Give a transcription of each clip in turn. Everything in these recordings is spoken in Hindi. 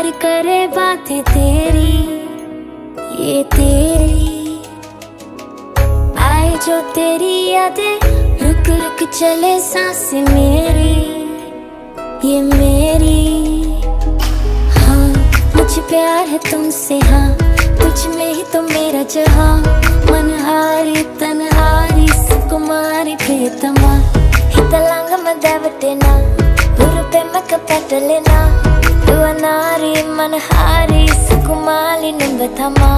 प्यार करे बातें तेरी, ये तेरी आए जो तेरी यादें, रुक रुक चले सांसें मेरी, ये मेरी। हाँ मुझे प्यार है तुमसे, हाँ तुझ में ही तो मेरा जहाँ, मनहारी तनहारी सुकुमारी प्रियतमा, हितलांग मदावटेना हुरुपे मकपटलेना, दुआनारी मनहारी सुकुमाली निंबथमा।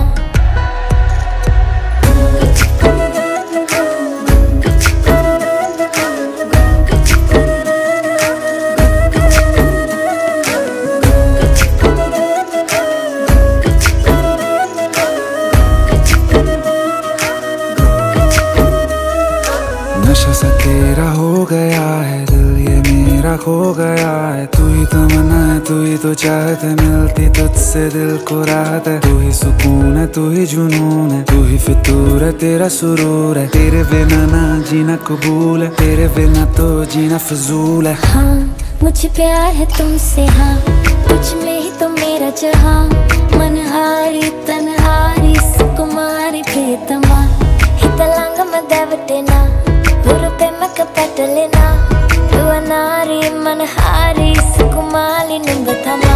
नशा सा तेरा हो गया है दिल, ये मेरा खो गया है। तू ही तमन्ना है, तू ही तो चाहत है, मिलती तुझसे दिल को राहत है। तू ही सुकून है, तू ही जुनून है, तू ही फितूर है, तेरा सुरूर है। तेरे बिना ना जीना कबूल है, तेरे बिना तो जीना फजूल है। हाँ मुझे प्यार है तुमसे, हाँ तुझ में ही तो मेरा जहाँ, मनहारी तनहारी सुकुमारी प्रियतमा, हितलांग मदावटेना हुरुपे मकपटलेना, दुआनारी मनहारी सुकुमाली निंबथमा।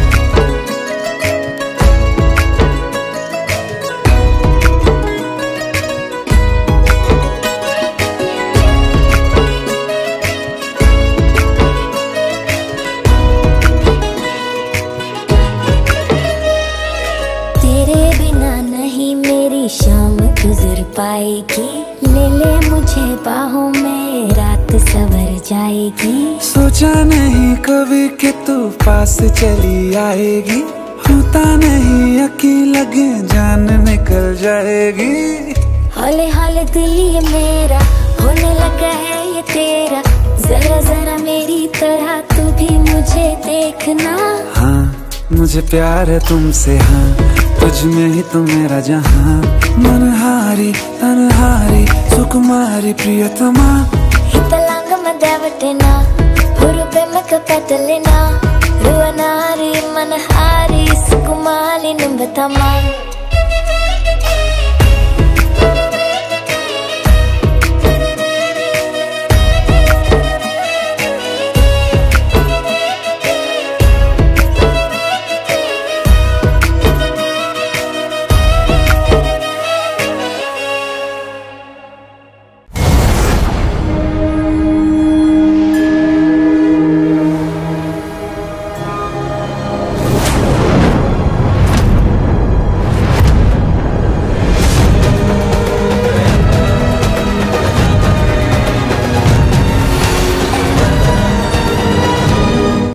तेरे बिना नहीं मेरी शाम गुजर पाएगी, ले ले मुझे बाहों में रात सवर जाएगी। सोचा नहीं कभी कि तू पास चली आएगी, होता नहीं यकीन लगे जान निकल जाएगी। हौले हौले दिल ये मेरा होने लगा है ये तेरा, जरा जरा मेरी तरह तू भी मुझे देखना। हाँ मुझे प्यार है तुमसे, हाँ तुझ में ही तो मेरा जहाँ, मनहारी तनहारी सुकुमारी प्रियतमा, हितलांग मदावटेना हुरुपे मकपटलेना, दुआनारी मनहारी सुकुमाली निंबथमा।